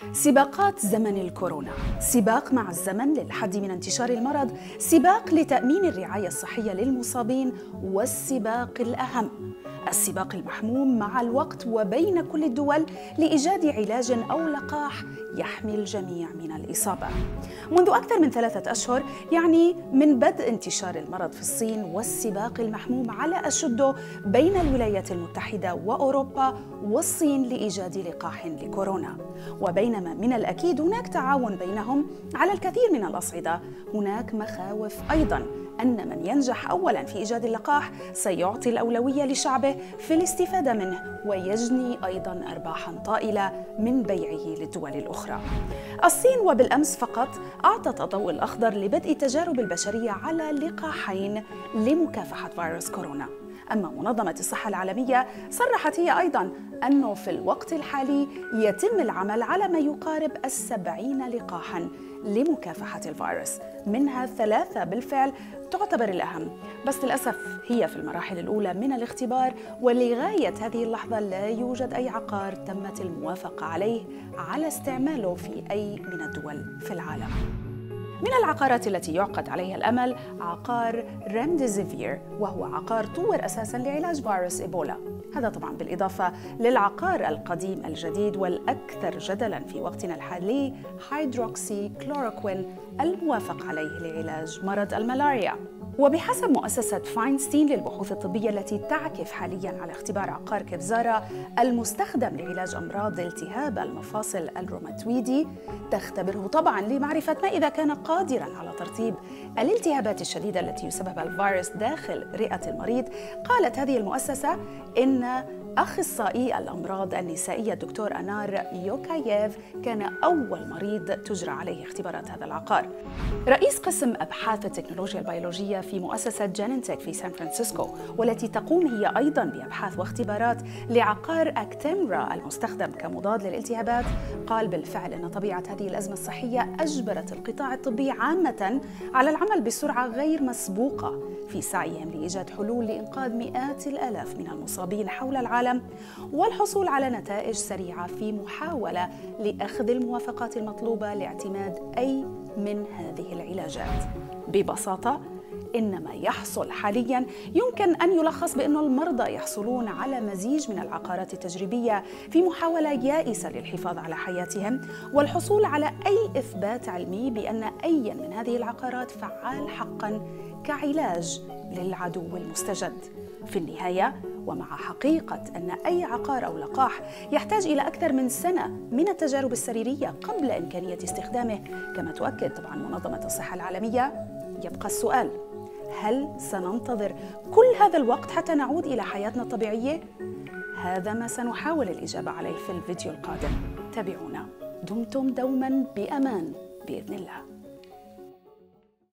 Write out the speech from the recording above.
سباقات زمن الكورونا، سباق مع الزمن للحد من انتشار المرض، سباق لتأمين الرعاية الصحية للمصابين، والسباق الأهم السباق المحموم مع الوقت وبين كل الدول لإيجاد علاج أو لقاح يحمي الجميع من الإصابة. منذ أكثر من 3 أشهر، يعني من بدء انتشار المرض في الصين، والسباق المحموم على أشده بين الولايات المتحدة وأوروبا والصين لإيجاد لقاح لكورونا. وبينما من الأكيد هناك تعاون بينهم على الكثير من الأصعدة، هناك مخاوف أيضاً أن من ينجح أولاً في إيجاد اللقاح سيعطي الأولوية لشعبه في الاستفادة منه، ويجني أيضاً أرباحاً طائلة من بيعه للدول الأخرى. الصين وبالأمس فقط أعطت الضوء الأخضر لبدء تجارب البشرية على لقاحين لمكافحة فيروس كورونا. أما منظمة الصحة العالمية صرحت هي أيضاً أنه في الوقت الحالي يتم العمل على ما يقارب 70 لقاحاً لمكافحة الفيروس، منها 3 بالفعل تعتبر الأهم، بس للأسف هي في المراحل الأولى من الاختبار، ولغاية هذه اللحظة لا يوجد أي عقار تمت الموافقة عليه على استعماله في أي من الدول في العالم. من العقارات التي يعقد عليها الأمل عقار ريمديزيفير، وهو عقار طور أساساً لعلاج فيروس إيبولا. هذا طبعاً بالإضافة للعقار القديم الجديد والأكثر جدلاً في وقتنا الحالي هيدروكسي كلوروكوين الموافق عليه لعلاج مرض الملاريا. وبحسب مؤسسة فاينستين للبحوث الطبية التي تعكف حالياً على اختبار عقار كيفزارا المستخدم لعلاج أمراض التهاب المفاصل الروماتويدي، تختبره طبعاً لمعرفة ما إذا كان قادراً على ترطيب الالتهابات الشديدة التي يسببها الفيروس داخل رئة المريض. قالت هذه المؤسسة إن أخصائي الأمراض النسائية الدكتور أنار يوكاييف كان أول مريض تجرى عليه اختبارات هذا العقار. رئيس قسم أبحاث التكنولوجيا البيولوجية في مؤسسة جيننتك في سان فرانسيسكو، والتي تقوم هي أيضاً بأبحاث واختبارات لعقار أكتيمرا المستخدم كمضاد للالتهابات، قال بالفعل أن طبيعة هذه الأزمة الصحية أجبرت القطاع الطبي عامة على العمل بسرعة غير مسبوقة في سعيهم لإيجاد حلول لإنقاذ مئات الآلاف من المصابين حول العالم، والحصول على نتائج سريعة في محاولة لأخذ الموافقات المطلوبة لاعتماد أي من هذه العلاجات. ببساطة، إن ما يحصل حالياً يمكن أن يلخص بأن المرضى يحصلون على مزيج من العقارات التجريبية في محاولة يائسة للحفاظ على حياتهم، والحصول على أي إثبات علمي بأن أي من هذه العقارات فعال حقاً كعلاج للعدو المستجد. في النهاية، ومع حقيقة أن أي عقار أو لقاح يحتاج إلى أكثر من سنة من التجارب السريرية قبل إمكانية استخدامه، كما تؤكد طبعاً منظمة الصحة العالمية، يبقى السؤال: هل سننتظر كل هذا الوقت حتى نعود إلى حياتنا الطبيعية؟ هذا ما سنحاول الإجابة عليه في الفيديو القادم. تابعونا. دمتم دوماً بأمان بإذن الله.